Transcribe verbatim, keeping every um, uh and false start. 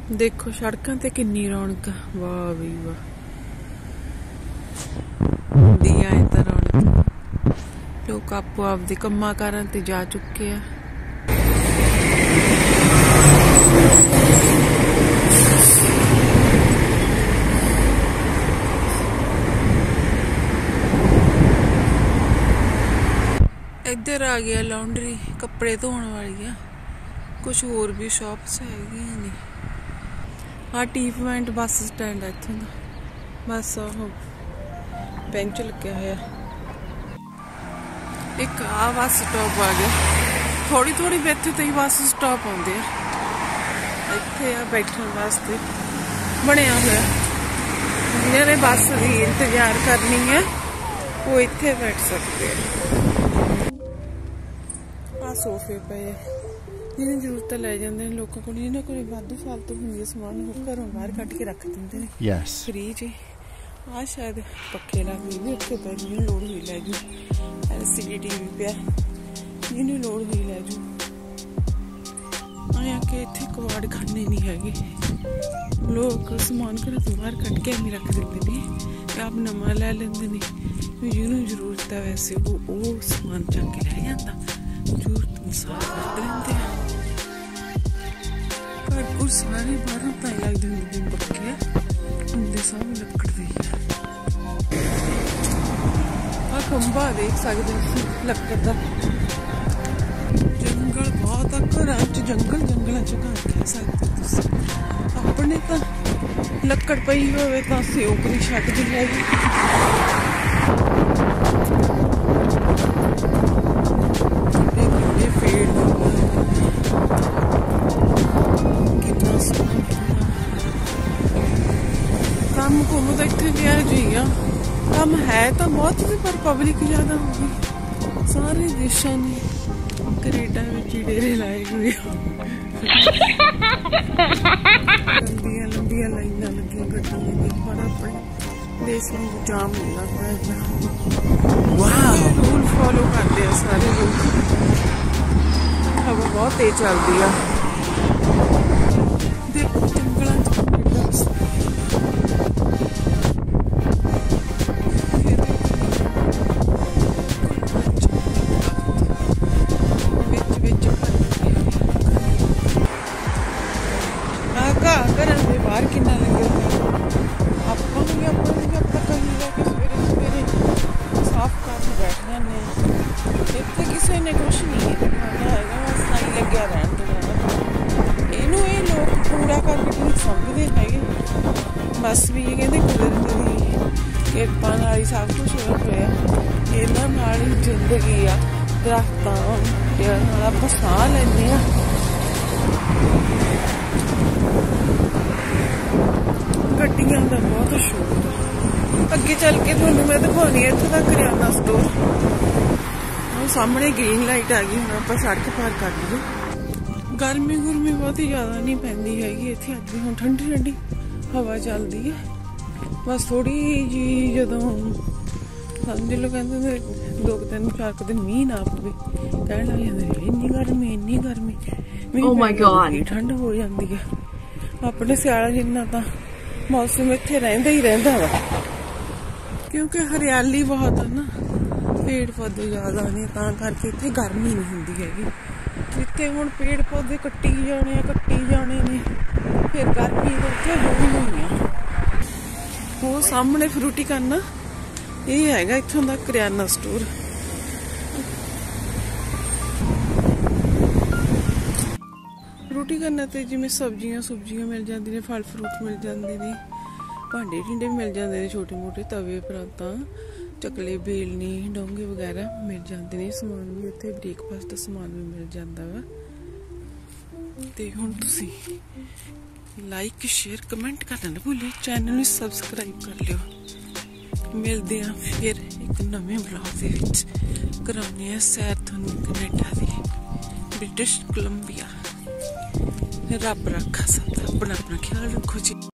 देखो सड़कों ते किन्नी रौनक, वाह भी वाह, दिया इधर रौनक। लोग आपो आपदे कम्मा कारां ते जा चुके हैं। इधर आ गया लॉन्ड्री, कपड़े धोने वाली है। कुछ होर भी शॉप्स है नहीं। हाँ टी पॉइंट बस स्टैंड है इत्थों दा, बस आहो बेंच लग्या होया। एक आ बस स्टॉप आ गया, थोड़ी थोड़ी इत्थे ते ही बस स्टॉप आउंदे आ। इत्थे आ बैठण वास्ते बनया होया, जिन्हां ने बस दी इंतजार करनी है वो इत्थे बैठ सकते हैं। आ सोफे पे जिन्हें जरूरत लै जाते हैं लोगों को, जिन्होंने कोई वाधू फालतू होंगी समान वो घरों बाहर कट के रख देंगे yes. फ्री च। आ शायद पखे लग गए उत्थे पे, जिन्हें लोड़ हुई लै जू। L C D T V पिया, जिन्हें लोड़ हुई लै जू। आया कि इत्थे कबाड़ खाने नहीं हैगे, लोग समान घरों तो बाहर कट के एवं रख देते हैं, आप नवा लै लेंदे ने। जिन्होंने जरूरत है वैसे वो वो समान चक के लै जाता, जरूरत अनुसार कर लेंदे हैं। पर कुछ सारे बाहरों ताई लगते होंगे पक्के होंगे, सब लकड़ दे। आ खंबा देख सकते लकड़ का, जंगल बहुत आ, घर च जंगल जंगल च घर कह सकते तुम। अपने तो लकड़ पई होवे तां सियोक नहीं छड्डदी हैगी। काम कुम तो इतने गया जी आ, काम है तो बहुत ही, पर पब्लिक ज्यादा होगी। सारे देशों ने कनेडा में डेरे लाए हुए, लंबिया लंबिया लाइना लगी गड्डियों की, पर अपने देश में जाम नहीं लगता। रूल फॉलो करते हैं सारे लोग। हवा बहुत तेज चलती है, देखो जंगलों बाहर कितना लगे आप अपना कहीं जाके सवेरे सवेरे साफ करके बैठ जाने। इतने किसी ने कुछ नहीं दिखाना है, बस नहीं लग्या रहन देना। इनू ये लोग कूड़ा करके ठीक समझते है, बस भी ये कहते कुदरत की किरपा नाल सब कुछ होया, इन्हां नाल ही जिंदगी आ। दरख्तां नाल आपां साह लैंदे आ, गड्डियां का बहुत शौक। अगे चल के थोनू मैं दिखानी है इत्थों दा करियाना स्टोर। वो सामने ग्रीन लाइट आ गई, हम आप सड़क पार कर लीए। गर्मी गुरमी बहुत ही ज्यादा नहीं पैंदी हैगी इत्थे, अज भी हुण ठंडी ठंडी हवा चलदी है। बस थोड़ी जी जदों समझ लो कहते दो दिन चार क दिन मीह ना पवे, कहण लग जांदे इन्नी गर्मी इन्नी गर्मी, मीह ठंड हो जाती है। अपने सियाला जिन्ना तां मौसम इत्थे रहिंदा ही रहिंदा वा, क्योंकि हरियाली बहुत है ना, पेड़ पौधे ज्यादा ने, तां करके इत्थे गर्मी नहीं हुंदी हैगी। जित्थे हुण पेड़ पौधे कट्टी जाने कट्टी जाने ने, फिर गर्मी तो उत्थे होनी होनी आ। वो सामने फ्रूटी करना ये हैगा इत्थों दा करियाना स्टोर। रोटी करना तो जिमें सब्जियां सुब्जियां मिल जाती ने, फल फ्रूट मिल जाते हैं, भांडे ढिंडे मिल जाते हैं, छोटे मोटे तवे परातां चकले बेलनी डोंगे वगैरह मिल जाते हैं। समान भी उत्थे ब्रेकफास्ट समान भी मिल जाता वा। ते हुण तुसीं लाइक शेयर कमेंट करना ना भूलिओ, चैनल नूं सबसक्राइब कर लिओ। मिलते हैं फिर एक नवे ब्लॉग दे विच, कराउने आ सैर तुहानूं कनेडा दी, ब्रिटिश कोलंबिया। रब रखा सब, अपना अपना ख्याल रखो जी।